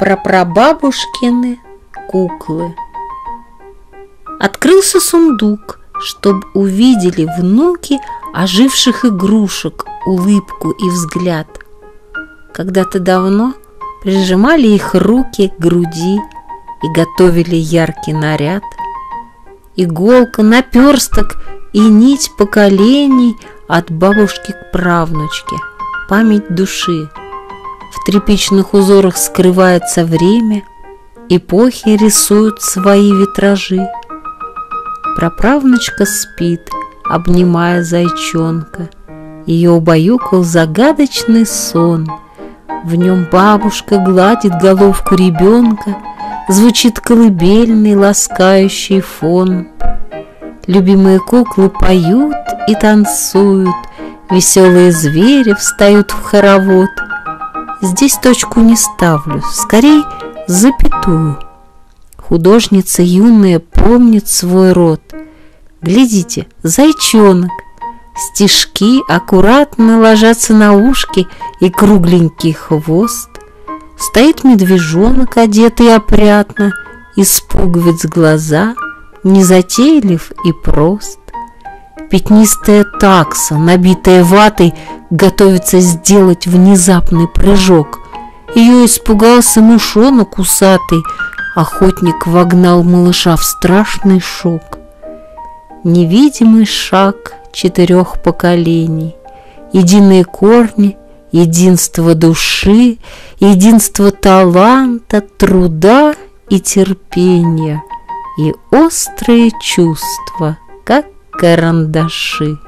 Прапрабабушкины куклы. Открылся сундук, чтоб увидели внуки оживших игрушек улыбку и взгляд. Когда-то давно прижимали их руки к груди и готовили яркий наряд. Иголка, наперсток и нить поколений от бабушки к правнучке, память души. В тряпичных узорах скрывается время, эпохи рисуют свои витражи. Праправнучка спит, обнимая зайчонка. Ее убаюкал загадочный сон. В нем бабушка гладит головку ребенка, звучит колыбельный ласкающий фон. Любимые куклы поют и танцуют, веселые звери встают в хоровод. Здесь точку не ставлю, скорей запятую. Художница юная помнит свой род. Глядите, зайчонок. Стежки аккуратно ложатся на ушки и кругленький хвост. Стоит медвежонок, одетый опрятно, испуговец глаза, незатейлив и прост. Пятнистая такса, набитая ватой, готовится сделать внезапный прыжок. Ее испугался мышонок усатый, охотник вогнал малыша в страшный шок. Невидимый шаг 4 поколений, единые корни, единство души, единство таланта, труда и терпения, и острые чувства, как карандаши.